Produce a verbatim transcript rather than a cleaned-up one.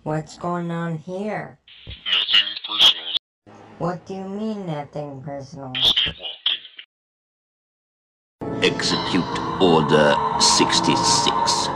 What's going on here? Nothing personal. What do you mean, nothing personal? Just keep walking. Execute Order sixty-six.